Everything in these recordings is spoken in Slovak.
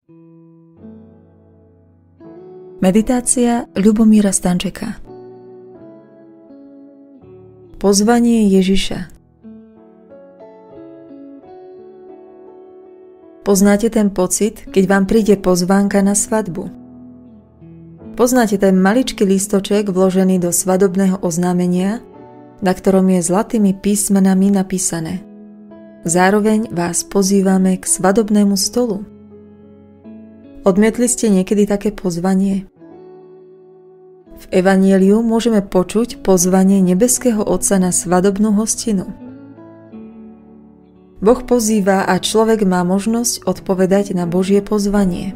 Meditácia Ľubomíra Stančeka. Pozvanie Ježiša. Poznáte ten pocit, keď vám príde pozvánka na svadbu? Poznáte ten maličký lístoček vložený do svadobného oznámenia, na ktorom je zlatými písmenami napísané: Zároveň vás pozývame k svadobnému stolu. Odmietli ste niekedy také pozvanie? V Evanjeliu môžeme počuť pozvanie nebeského Otca na svadobnú hostinu. Boh pozýva a človek má možnosť odpovedať na Božie pozvanie.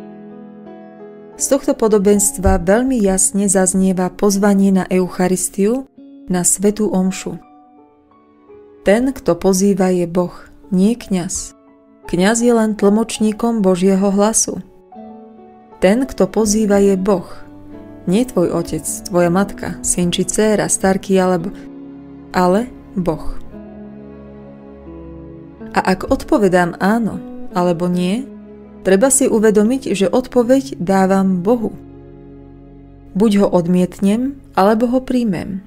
Z tohto podobenstva veľmi jasne zaznieva pozvanie na Eucharistiu, na svätú omšu. Ten, kto pozýva, je Boh, nie kňaz. Kňaz je len tlmočníkom Božieho hlasu. Ten, kto pozýva, je Boh, nie tvoj otec, tvoja matka, syn či dcéra, starky ale Boh. A ak odpovedám áno alebo nie, treba si uvedomiť, že odpoveď dávam Bohu. Buď ho odmietnem, alebo ho príjmem.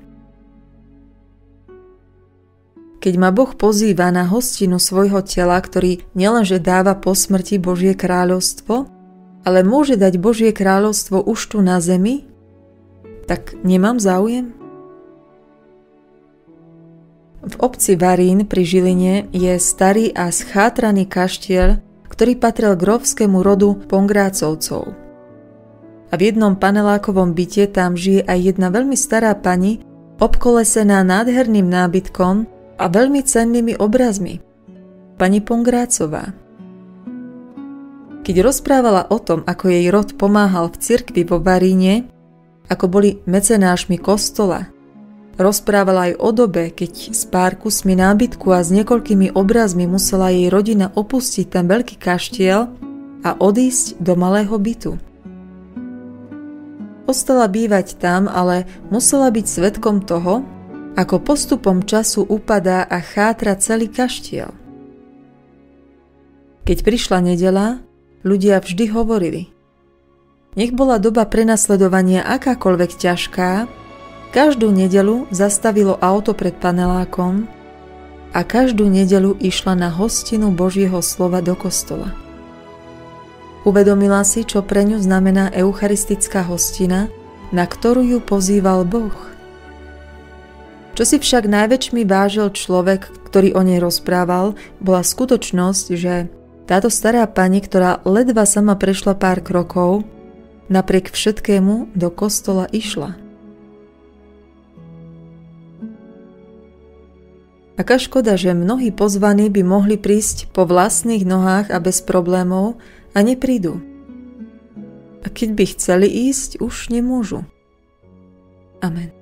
Keď ma Boh pozýva na hostinu svojho tela, ktorý nielenže dáva po smrti Božie kráľovstvo, ale môže dať Božie kráľovstvo už tu na zemi, tak nemám záujem? V obci Varín pri Žiline je starý a schátraný kaštiel, ktorý patril grófskému rodu Pongrácovcov. A v jednom panelákovom byte tam žije aj jedna veľmi stará pani, obkolesená nádherným nábytkom a veľmi cennými obrazmi. Pani Pongrácová. Keď rozprávala o tom, ako jej rod pomáhal v cirkvi vo Varíne, ako boli mecenášmi kostola, rozprávala aj o dobe, keď s pár kusmi nábytku a s niekoľkými obrazmi musela jej rodina opustiť ten veľký kaštiel a odísť do malého bytu. Ostala bývať tam, ale musela byť svedkom toho, ako postupom času upadá a chátra celý kaštiel. Keď prišla nedeľa, ľudia vždy hovorili: nech bola doba prenasledovania akákoľvek ťažká, každú nedeľu zastavilo auto pred panelákom a každú nedeľu išla na hostinu Božieho slova do kostola. Uvedomila si, čo pre ňu znamená eucharistická hostina, na ktorú ju pozýval Boh. Čo si však najväčšmi vážil človek, ktorý o nej rozprával, bola skutočnosť, že táto stará pani, ktorá ledva sama prešla pár krokov, napriek všetkému do kostola išla. Aká škoda, že mnohí pozvaní by mohli prísť po vlastných nohách a bez problémov a neprídu. A keď by chceli ísť, už nemôžu. Amen.